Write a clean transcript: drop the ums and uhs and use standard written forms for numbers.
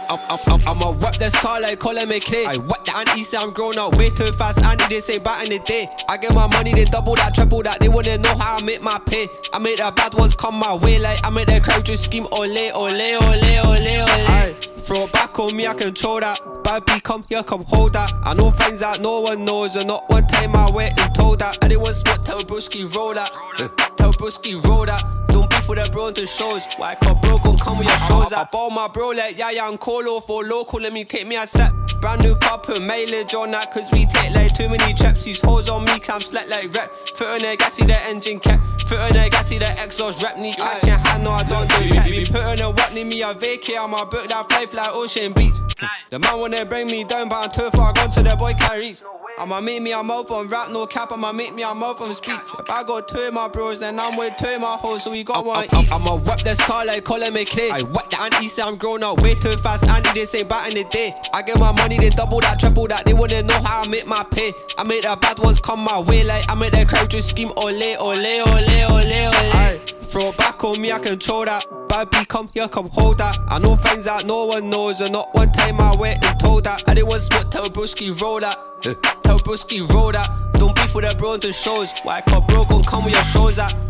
I'ma rep this car like Colin McRae. I whack the auntie, say I'm grown up way too fast. Auntie, they say back in the day. I get my money, they double that, triple that. They wanna know how I make my pay. I make the bad ones come my way, like I make the crowd just scream ole, ole, ole, ole, ole. Aye, throw it back on me, I control that. Bad B, come here, come hold that. I know things that no one knows, and not one time I went and told that. I didn't want smoke, tell Broski roll that. Tell Broski roll that. Don't beef with a bro into shows. Why cause bro gon' come with your shows. I ball my bro like yeah and Colo for local. Let me take me a set. Brand new pop and mileage on that, cause we take like too many trips. These hoes on me, cam slack like rep. Foot on the gas, see the engine cap. Foot on the gas, see the exhaust rep. Need cash in hand, no I don't do cat. Put on the what, need me a vacay. I'ma book that flight like Ocean Beach. The man wanna bring me down, but I'm too far gone, so the boy can't reach. I'ma make me a mouth on rap, no cap. I'ma make me a mouth on speech. If I got two of my bros, then I'm with two of my hoes, so we got one each. I'ma whip this car like Colin McRae. I whack the auntie, say I'm grown up way too fast. Auntie, they say back in the day. I get my money, they double that, triple that. They wanna know how I make my pay. I make the bad ones come my way, like I make the crowd just scream ole, ole, ole, ole, ole. Aye, throw it back on me, I control that. Bad B, come here, come hold that. I know things that no one knows, and not one time I went and told that. I didn't want smoke, tell Broski roll that. Tell Broski roll that. Don't beef with a bro into shows. Why cause bro gon' come with your shows at.